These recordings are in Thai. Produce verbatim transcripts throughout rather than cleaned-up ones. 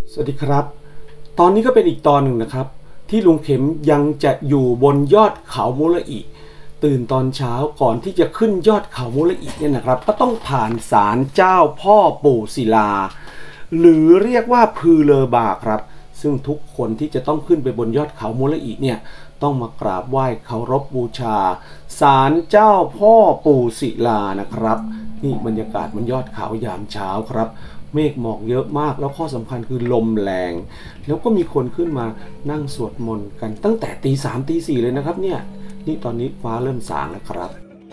สวัสดีครับตอนนี้ก็เป็นอีกตอนหนึ่งนะครับที่ลุงเข็มยังจะอยู่บนยอดเขามูลอิตื่นตอนเช้าก่อนที่จะขึ้นยอดเขามูลอิเนี่ยนะครับก็ต้องผ่านศาลเจ้าพ่อปู่ศิลาหรือเรียกว่าพือเลอบาครับซึ่งทุกคนที่จะต้องขึ้นไปบนยอดเขามูลอิเนี่ยต้องมากราบไหว้เคารพบูชาศาลเจ้าพ่อปู่ศิลานะครับนี่บรรยากาศบนยอดเขายามเช้าครับเมฆหมอกเยอะมากแล้วข้อสำคัญคือลมแรงแล้วก็มีคนขึ้นมานั่งสวดมนต์กันตั้งแต่ตีสามตีสี่เลยนะครับเนี่ยนี่ตอนนี้ฟ้าเริ่มสางแล้วครับ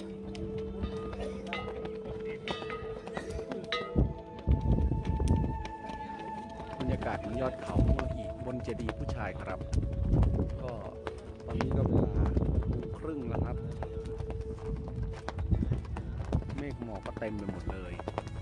บรรยากาศบนยอดเขามูลอิบนเจดีย์ผู้ชายครับก็ตอนนี้ก็เวลาครึ่งแล้วครับเมฆหมอกก็เต็มไปหมดเลย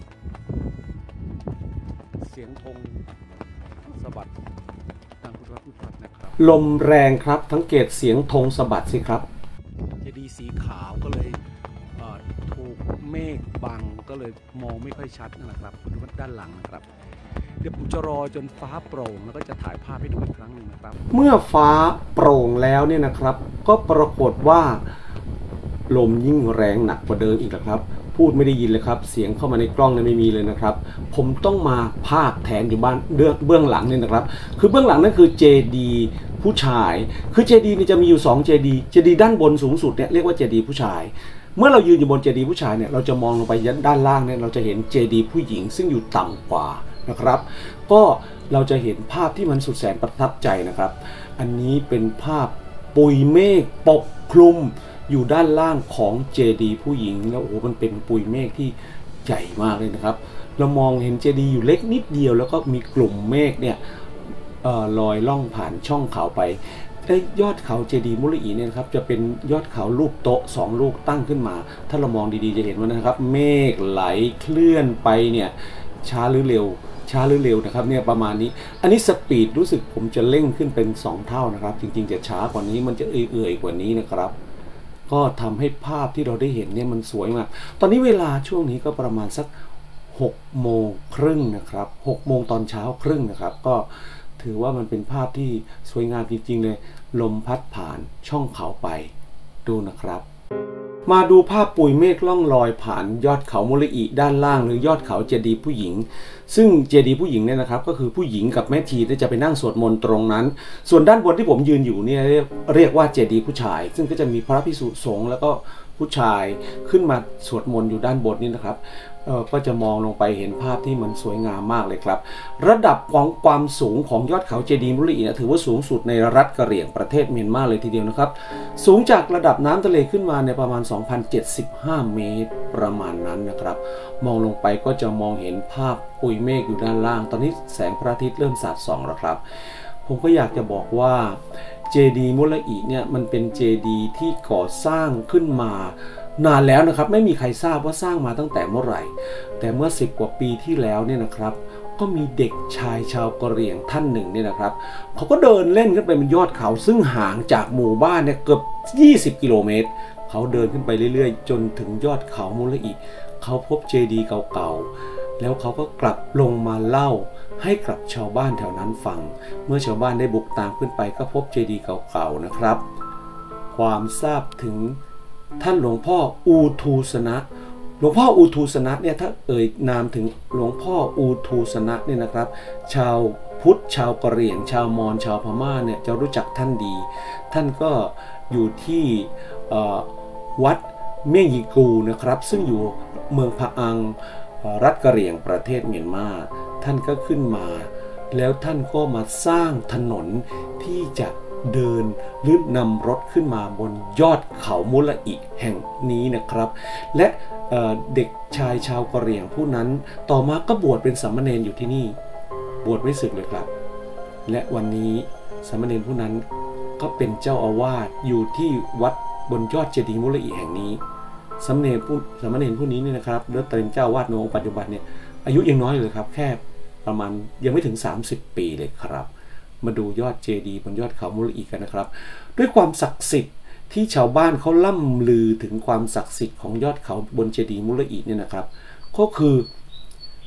เสียงธงสะบัดดังพุทธพุทธนะครับลมแรงครับสังเกตเสียงธงสะบัดสิครับเจดีย์สีขาวก็เลยถูกเมฆบังก็เลยมองไม่ค่อยชัดนะครับดูด้านหลังนะครับเดี๋ยวผมจะรอจนฟ้าโปร่งแล้วก็จะถ่ายภาพให้ดูอีกครั้งหนึ่งนะครับเมื่อฟ้าโปร่งแล้วเนี่ยนะครับก็ปรากฏว่าลมยิ่งแรงหนักกว่าเดิมอีกแล้วครับพูดไม่ได้ยินเลยครับเสียงเข้ามาในกล้องเนี่ยไม่มีเลยนะครับผมต้องมาพากแทนอยู่บ้านเบื้องหลังเนี่ยนะครับคือเบื้องหลังนั่นคือเจดีย์ผู้ชายคือเจดีย์นี่จะมีอยู่สองเจดีย์เจดีย์ด้านบนสูงสุดเนี่ยเรียกว่าเจดีย์ผู้ชายเมื่อเรายืนอยู่บนเจดีย์ผู้ชายเนี่ยเราจะมองลงไปด้านล่างเนี่ยเราจะเห็นเจดีย์ผู้หญิงซึ่งอยู่ต่ำกว่านะครับก็เราจะเห็นภาพที่มันสุดแสนประทับใจนะครับอันนี้เป็นภาพปุยเมฆปกคลุมอยู่ด้านล่างของเจดีย์ผู้หญิงแล้วโอ้มันเป็นปุยเมฆที่ใหญ่มากเลยนะครับเรามองเห็นเจดีย์อยู่เล็กนิดเดียวแล้วก็มีกลุ่มเมฆเนี่ยลอยล่องผ่านช่องเขาไปได้ยอดเขาเจดีย์มุลอีเนี่ยครับจะเป็นยอดเขารูปโต๊ะสองลูกตั้งขึ้นมาถ้าเรามองดีๆจะเห็นว่านะครับเมฆไหลเคลื่อนไปเนี่ยช้าหรือเร็วช้าหรือเร็วนะครับเนี่ยประมาณนี้อันนี้สปีดรู้สึกผมจะเร่งขึ้นเป็นสองเท่านะครับจริงๆจะช้ากว่านี้มันจะเอื่อยๆกว่านี้นะครับก็ทำให้ภาพที่เราได้เห็นเนี่ยมันสวยมากตอนนี้เวลาช่วงนี้ก็ประมาณสักหกโมงครึ่งนะครับหกโมงตอนเช้าครึ่งนะครับก็ถือว่ามันเป็นภาพที่สวยงามจริงๆเลยลมพัดผ่านช่องเขาไปดูนะครับมาดูภาพปุยเมฆล่องลอยผ่านยอดเขามุลอิด้านล่างหรือยอดเขาเจดีย์ผู้หญิงซึ่งเจดีย์ผู้หญิงเนี่ยนะครับก็คือผู้หญิงกับแม่ชีจะไปนั่งสวดมนต์ตรงนั้นส่วนด้านบนที่ผมยืนอยู่เนี่ยเรียกว่าเจดีย์ผู้ชายซึ่งก็จะมีพระภิกษุสงฆ์แล้วก็ผู้ชายขึ้นมาสวดมนต์อยู่ด้านบนนี่นะครับก็จะมองลงไปเห็นภาพที่มันสวยงามมากเลยครับระดับของความสูงของยอดเขาเจดีย์มุลอิถือว่าสูงสุดในรัฐกะเหรี่ยงประเทศเมียนมาเลยทีเดียวนะครับสูงจากระดับน้ำทะเลขึ้นมาในประมาณ สองพันเจ็ดสิบห้า เมตรประมาณนั้นนะครับมองลงไปก็จะมองเห็นภาพปุยเมฆอยู่ด้านล่างตอนนี้แสงพระอาทิตย์เริ่มสาดส่องแล้วครับผมก็อยากจะบอกว่าเจดีย์มุลอิเนี่ยมันเป็นเจดีย์ที่ก่อสร้างขึ้นมานานแล้วนะครับไม่มีใครทราบว่าสร้างมาตั้งแต่เมื่อไหร่แต่เมื่อสิบกว่าปีที่แล้วเนี่ยนะครับก็มีเด็กชายชาวกะเหรี่ยงท่านหนึ่งเนี่ยนะครับเขาก็เดินเล่นขึ้นไปบนยอดเขาซึ่งห่างจากหมู่บ้านเนี่ยเกือบยี่สิบกิโลเมตรเขาเดินขึ้นไปเรื่อยๆจนถึงยอดเขามุลอิเขาพบเจดีย์เก่าๆแล้วเขาก็กลับลงมาเล่าให้กับชาวบ้านแถวนั้นฟังเมื่อชาวบ้านได้บุกตามขึ้นไปก็พบเจดีย์เก่าๆนะครับความทราบถึงท่านหลวงพ่ออูทูสนะหลวงพ่ออูทูสนะเนี่ยถ้าเอ่ยนามถึงหลวงพ่ออูทูสนะเนี่ยนะครับชาวพุทธชาวกะเหรี่ยงชาวมอญชาวพม่าเนี่ยจะรู้จักท่านดีท่านก็อยู่ที่วัดเมี่ยงยีกูนะครับซึ่งอยู่เมืองพะอังรัฐกะเหรี่ยงประเทศเมียนมาท่านก็ขึ้นมาแล้วท่านก็มาสร้างถนนที่จะเดินหรือนำรถขึ้นมาบนยอดเขามุลอิแห่งนี้นะครับและเเด็กชายชาวกะเหรี่ยงผู้นั้นต่อมาก็บวชเป็นสามเณรอยู่ที่นี่บวชไม่สึกเลยครับและวันนี้สามเณรผู้นั้นก็เป็นเจ้าอาวาสอยู่ที่วัดบนยอดเจดีย์มุลอิแห่งนี้สามเณรผู้สามเณรผู้นี้นี่นะครับเลือดเต็มเจ้าอาวาสในองค์ปัจจุบันเนี่ยอายุยังน้อยเลยครับแค่ประมาณยังไม่ถึงสามสิบปีเลยครับมาดูยอดเจดีย์บนยอดเขามุลอิกันนะครับด้วยความศักดิ์สิทธิ์ที่ชาวบ้านเขาล่ำลือถึงความศักดิ์สิทธิ์ของยอดเขาบนเจดีย์มุลอิเนี่ยนะครับก็คือ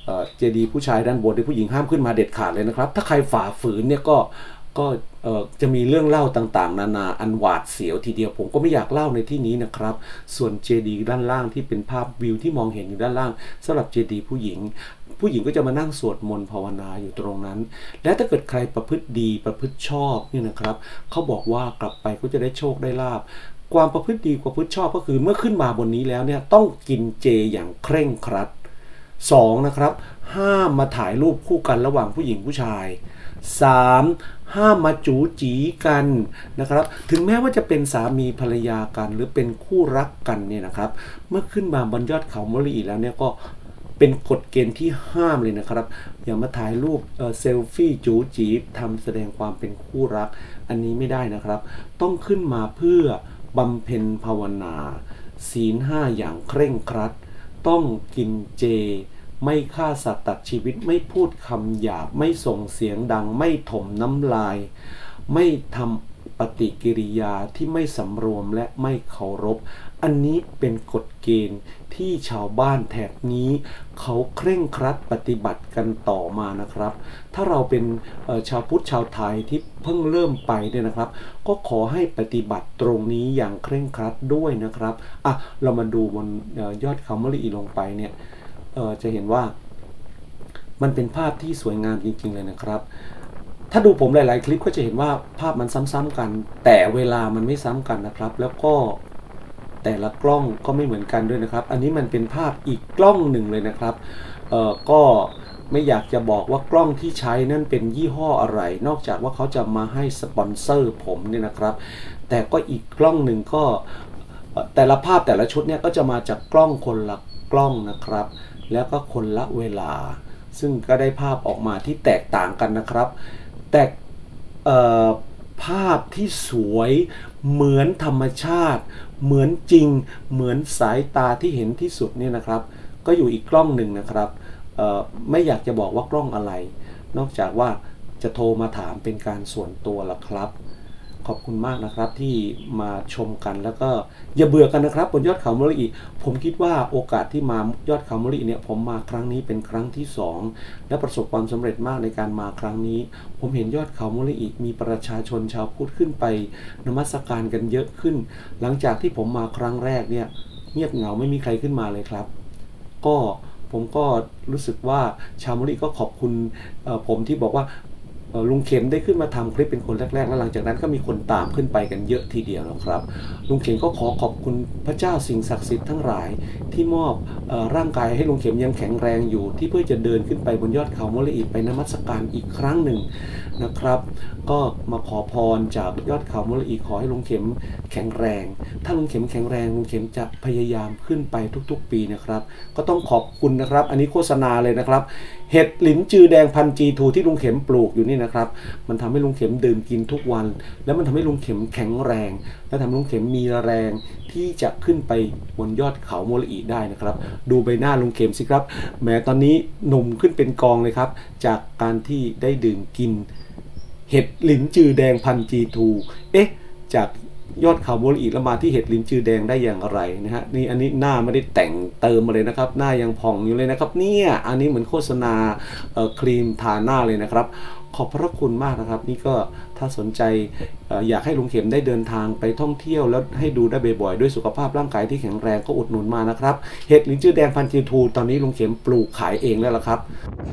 เจดีย์ผู้ชายด้านบนที่ผู้หญิงห้ามขึ้นมาเด็ดขาดเลยนะครับถ้าใครฝ่าฝืนเนี่ยก็ก็จะมีเรื่องเล่าต่างๆนานาอันหวาดเสียวทีเดียวผมก็ไม่อยากเล่าในที่นี้นะครับส่วนเจดีย์ด้านล่างที่เป็นภาพวิวที่มองเห็นอยู่ด้านล่างสำหรับเจดีย์ผู้หญิงผู้หญิงก็จะมานั่งสวดมนต์ภาวนาอยู่ตรงนั้นและถ้าเกิดใครประพฤติดีประพฤติชอบเนี่ยนะครับเขาบอกว่ากลับไปก็จะได้โชคได้ลาภความประพฤติดีประพฤติชอบก็คือเมื่อขึ้นมาบนนี้แล้วเนี่ยต้องกินเจอย่างเคร่งครัดสองนะครับห้ามมาถ่ายรูปคู่กันระหว่างผู้หญิงผู้ชายสามห้ามมาจู๋จีกันนะครับถึงแม้ว่าจะเป็นสามีภรรยากันหรือเป็นคู่รักกันเนี่ยนะครับเมื่อขึ้นมาบนยอดเขามะลีแล้วเนี่ยก็เป็นกฎเกณฑ์ที่ห้ามเลยนะครับอย่ามาถ่ายรูปเอ่อเซลฟี่จู๋จีทำแสดงความเป็นคู่รักอันนี้ไม่ได้นะครับต้องขึ้นมาเพื่อบำเพ็ญภาวนาศีลห้าอย่างเคร่งครัดต้องกินเจไม่ฆ่าสัตว์ตัดชีวิตไม่พูดคำหยาบไม่ส่งเสียงดังไม่ถมน้ำลายไม่ทำปฏิกิริยาที่ไม่สำรวมและไม่เคารพอันนี้เป็นกฎเกณฑ์ที่ชาวบ้านแถบนี้เขาเคร่งครัดปฏิบัติกันต่อมานะครับถ้าเราเป็นชาวพุทธชาวไทยที่เพิ่งเริ่มไปเนี่ยนะครับก็ขอให้ปฏิบัติตรงนี้อย่างเคร่งครัดด้วยนะครับอ่ะเรามาดูบนยอดเขามะลีลงไปเนี่ยเอ่อจะเห็นว่ามันเป็นภาพที่สวยงามจริงๆเลยนะครับถ้าดูผมหลายๆคลิปก็จะเห็นว่าภาพมันซ้ำๆกันแต่เวลามันไม่ซ้ำกันนะครับแล้วก็แต่ละกล้องก็ไม่เหมือนกันด้วยนะครับอันนี้มันเป็นภาพอีกกล้องหนึ่งเลยนะครับเอ่อก็ไม่อยากจะบอกว่ากล้องที่ใช้นั่นเป็นยี่ห้ออะไรนอกจากว่าเขาจะมาให้สปอนเซอร์ผมเนี่ยนะครับแต่ก็อีกกล้องหนึ่งก็แต่ละภาพแต่ละชุดเนี่ยก็จะมาจากกล้องคนละกล้องนะครับแล้วก็คนละเวลาซึ่งก็ได้ภาพออกมาที่แตกต่างกันนะครับแต่ภาพที่สวยเหมือนธรรมชาติเหมือนจริงเหมือนสายตาที่เห็นที่สุดเนี่ยนะครับก็อยู่อีกกล้องหนึ่งนะครับไม่อยากจะบอกว่ากล้องอะไรนอกจากว่าจะโทรมาถามเป็นการส่วนตัวละครับขอบคุณมากนะครับที่มาชมกันแล้วก็อย่าเบื่อกันนะครับบนยอดเขามะลีผมคิดว่าโอกาสที่มายอดเขามะลีเนี่ยผมมาครั้งนี้เป็นครั้งที่สองและประสบความสำเร็จมากในการมาครั้งนี้ผมเห็นยอดเขามะลีมีประชาชนชาวพุทธขึ้นไปนมัสการกันเยอะขึ้นหลังจากที่ผมมาครั้งแรกเนี่ยเงียบเหงาไม่มีใครขึ้นมาเลยครับก็ผมก็รู้สึกว่าชาวมะลีก็ขอบคุณผมที่บอกว่าลุงเข็มได้ขึ้นมาทำคลิปเป็นคนแรกๆแล้วหลังจากนั้นก็มีคนตามขึ้นไปกันเยอะทีเดียวนะครับลุงเข็มก็ขอขอบคุณพระเจ้าสิ่งศักดิ์สิทธิ์ทั้งหลายที่มอบร่างกายให้ลุงเข็มยังแข็งแรงอยู่ที่เพื่อจะเดินขึ้นไปบนยอดเขามะลีไปนมัสการอีกครั้งหนึ่งนะครับก็มาขอพรจากยอดเขามะลีขอให้ลุงเข็มแข็งแรงถ้าลุงเข็มแข็งแรงลุงเข็มจะพยายามขึ้นไปทุกๆปีนะครับก็ต้องขอบคุณนะครับอันนี้โฆษณาเลยนะครับเห็ดหลินจือแดงพันจีทูที่ลุงเข็มปลูกอยู่นี่นะครับมันทำให้ลุงเข็มดื่มกินทุกวันแล้วมันทำให้ลุงเข็มแข็งแรงและทำให้ลุงเข็มมีแรงที่จะขึ้นไปบนยอดเขามะลีได้นะครับดูใบหน้าลุงเข็มสิครับแม้ตอนนี้หนุ่มขึ้นเป็นกองเลยครับจากการที่ได้ดื่มกินเห็ดหลินจือแดงพันจีทูเอ๊ะจากยอดเขามะลีแล้วมาที่เห็ดลิ้นจือแดงได้อย่างไรนะฮะนี่อันนี้หน้าไม่ได้แต่งเติมมาเลยนะครับหน้ายังผ่องอยู่เลยนะครับเนี่ยอันนี้เหมือนโฆษณาครีมทาหน้าเลยนะครับขอบพระคุณมากนะครับนี่ก็ถ้าสนใจอยากให้ลุงเข็มได้เดินทางไปท่องเที่ยวแล้วให้ดูได้บ่อยๆด้วยสุขภาพร่างกายที่แข็งแรงก็อุดหนุนมานะครับเห็ดลิ้นจือแดงพันจีทูตอนนี้ลุงเข็มปลูกขายเองแล้วล่ะครับ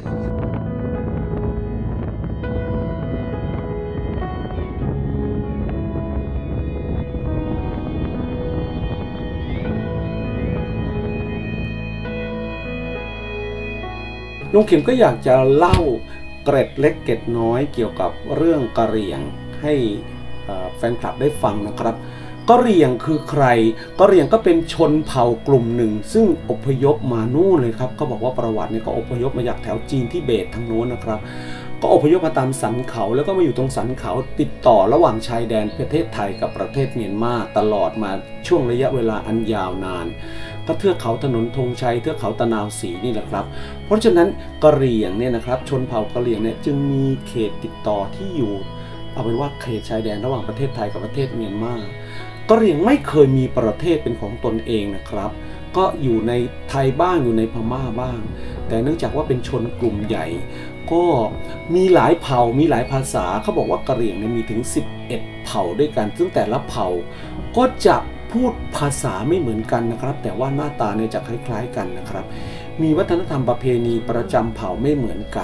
ลุงเข็มก็อยากจะเล่าเกร็ดเล็กเกร็ดน้อยเกี่ยวกับเรื่องกะเหรี่ยงให้แฟนคลับได้ฟังนะครับกะเหรี่ยงคือใครกะเหรี่ยงก็เป็นชนเผ่ากลุ่มหนึ่งซึ่งอพยพมานู่นเลยครับก็บอกว่าประวัติเนี่ยก็อพยพมาจากแถวจีนทิเบตทางโน้นนะครับก็อพยพมาตามสันเขาแล้วก็มาอยู่ตรงสันเขาติดต่อระหว่างชายแดนประเทศไทยกับประเทศเมียนมาตลอดมาช่วงระยะเวลาอันยาวนานก็เทือกเขาถนนธงชัยเทือกเขาตะนาวศรีนี่แหละครับเพราะฉะนั้นกะเหรี่ยงเนี่ยนะครับชนเผ่ากะเหรี่ยงเนี่ยจึงมีเขตติดต่อที่อยู่เอาเป็นว่าเขตชายแดนระหว่างประเทศไทยกับประเทศเมียนมากะเหรี่ยงไม่เคยมีประเทศเป็นของตนเองนะครับก็อยู่ในไทยบ้างอยู่ในพม่าบ้างแต่เนื่องจากว่าเป็นชนกลุ่มใหญ่ก็มีหลายเผ่ามีหลายภาษาเขาบอกว่ากะเหรี่ยงเนี่ยมีถึงสิบเอ็ดเผ่าด้วยกันซึ่งแต่ละเผ่าก็จะพูดภาษาไม่เหมือนกันนะครับแต่ว่าหน้าตาเนี่ยจะคล้ายๆกันนะครับมีวัฒนธรรมประเพณีประจำเผ่าไม่เหมือนกัน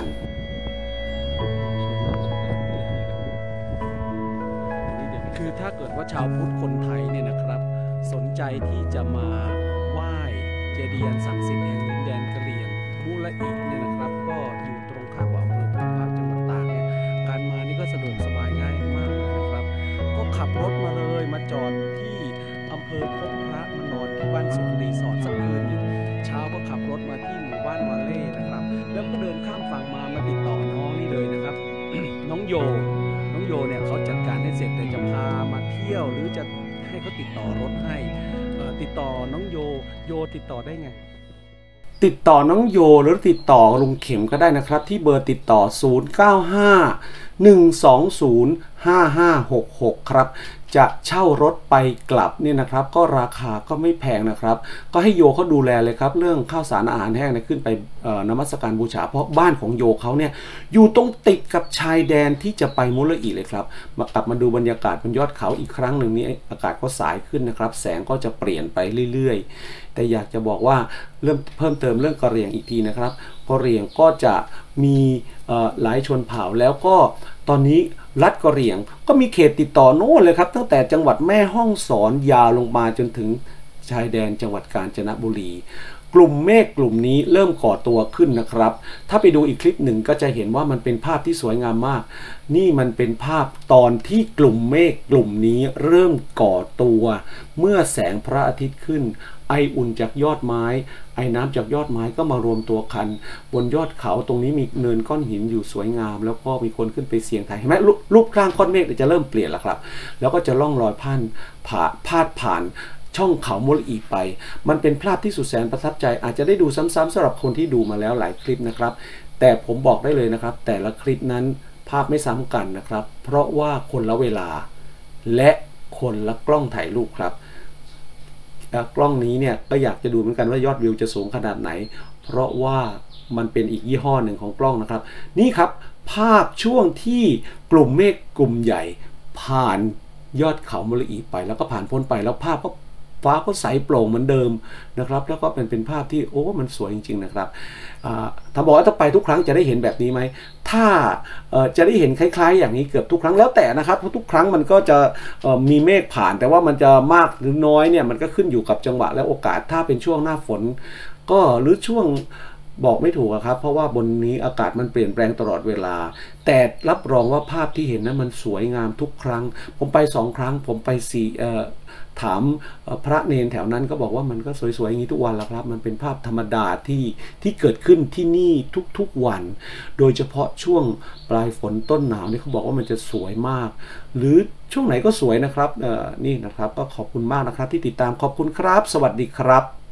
คือถ้าเกิดว่าชาวพุทธคนไทยเนี่ยนะครับสนใจที่จะมาไหว้เจดีย์ศักดิ์สิทธิ์แห่งดินแดนกะเหรี่ยงมูละอิเนี่ยนะครับก็อยู่ตรงข้ามกับอำเภอพนมจังหวัดตากเนี่ยการมานี่ก็สะดวกสบายง่ายมากเลยนะครับก็ขับรถมาเลยมาจอดที่อำเภอพบพระมานอนที่บ้านสวนรีสอร์ทสักคืนหนึ่งเช้าก็ขับรถมาที่หมู่บ้านวาเล่นะครับแล้วก็เดินข้ามฝั่งมามาติดต่อน้องนี่เลยนะครับ น้องโยน้องโยเนี่ยเขาจัดการให้เสร็จเลยจะพามาเที่ยวหรือจะให้เขาติดต่อรถให้ติดต่อน้องโยโยติดต่อได้ไงติดต่อน้องโยหรือติดต่อลุงเข็มก็ได้นะครับที่เบอร์ติดต่อศูนย์ เก้า ห้า หนึ่ง สอง ศูนย์ ห้า ห้า หก หกครับจะเช่ารถไปกลับเนี่ยนะครับก็ราคาก็ไม่แพงนะครับก็ให้โยเขาดูแลเลยครับเรื่องข้าวสารอาหารแห้งเนี่ยขึ้นไปนมัสการบูชาเพราะบ้านของโยเขาเนี่ยอยู่ตรงติดกับชายแดนที่จะไปมุละอิเลยครับมากลับมาดูบรรยากาศบนยอดเขาอีกครั้งหนึ่งนี้อากาศก็สายขึ้นนะครับแสงก็จะเปลี่ยนไปเรื่อยๆแต่อยากจะบอกว่าเริ่มเพิ่มเติมเรื่องกะเหรี่ยงอีกทีนะครับกะเหรี่ยงก็จะมีหลายชนเผ่าแล้วก็ตอนนี้รัฐกะเหรี่ยงก็มีเขตติดต่อโน่นเลยครับตั้งแต่จังหวัดแม่ฮ่องสอนยาวลงมาจนถึงชายแดนจังหวัดกาญจนบุรีกลุ่มเมฆกลุ่มนี้เริ่มก่อตัวขึ้นนะครับถ้าไปดูอีกคลิปหนึ่งก็จะเห็นว่ามันเป็นภาพที่สวยงามมากนี่มันเป็นภาพตอนที่กลุ่มเมฆกลุ่มนี้เริ่มก่อตัวเมื่อแสงพระอาทิตย์ขึ้นไออุ่นจากยอดไม้ไอน้ำจากยอดไม้ก็มารวมตัวกันบนยอดเขาตรงนี้มีเนินก้อนหินอยู่สวยงามแล้วก็มีคนขึ้นไปเสี่ยงทายเห็นไหมรูปร่างก้อนเมฆจะเริ่มเปลี่ยนแล้วครับแล้วก็จะล่องลอยผ่านผ่าพาดผ่านช่องเขามุละอิไปมันเป็นภาพที่สุดแสนประทับใจอาจจะได้ดูซ้ำๆสำหรับคนที่ดูมาแล้วหลายคลิปนะครับแต่ผมบอกได้เลยนะครับแต่ละคลิปนั้นภาพไม่ซ้ำกันนะครับเพราะว่าคนละเวลาและคนละกล้องถ่ายรูปครับกล้องนี้เนี่ยก็อยากจะดูเหมือนกันว่ายอดวิวจะสูงขนาดไหนเพราะว่ามันเป็นอีกยี่ห้อหนึ่งของกล้องนะครับนี่ครับภาพช่วงที่กลุ่มเมฆกลุ่มใหญ่ผ่านยอดเขามุละอิไปแล้วก็ผ่านพ้นไปแล้วภาพก็ฟ้าก็ใสโปร่งเหมือนเดิมนะครับแล้วก็เป็นเป็นภาพที่โอ้มันสวยจริงๆนะครับถ้าบอกว่าถ้าไปทุกครั้งจะได้เห็นแบบนี้ไหมถ้าจะได้เห็นคล้ายๆอย่างนี้เกือบทุกครั้งแล้วแต่นะครับเพราะทุกครั้งมันก็จะมีเมฆผ่านแต่ว่ามันจะมากหรือน้อยเนี่ยมันก็ขึ้นอยู่กับจังหวะและโอกาสถ้าเป็นช่วงหน้าฝนก็หรือช่วงบอกไม่ถูกครับเพราะว่าบนนี้อากาศมันเปลี่ยนแปลงตลอดเวลาแต่รับรองว่าภาพที่เห็นนั้นมันสวยงามทุกครั้งผมไปสองครั้งผมไปสี่ถามพระเนนแถวนั้นก็บอกว่ามันก็สวยๆอย่างนี้ทุกวันแล้วครับมันเป็นภาพธรรมดาที่ที่เกิดขึ้นที่นี่ทุกๆวันโดยเฉพาะช่วงปลายฝนต้นหนาวนี่เขาบอกว่ามันจะสวยมากหรือช่วงไหนก็สวยนะครับนี่นะครับก็ขอบคุณมากนะครับที่ติดตามขอบคุณครับสวัสดีครับ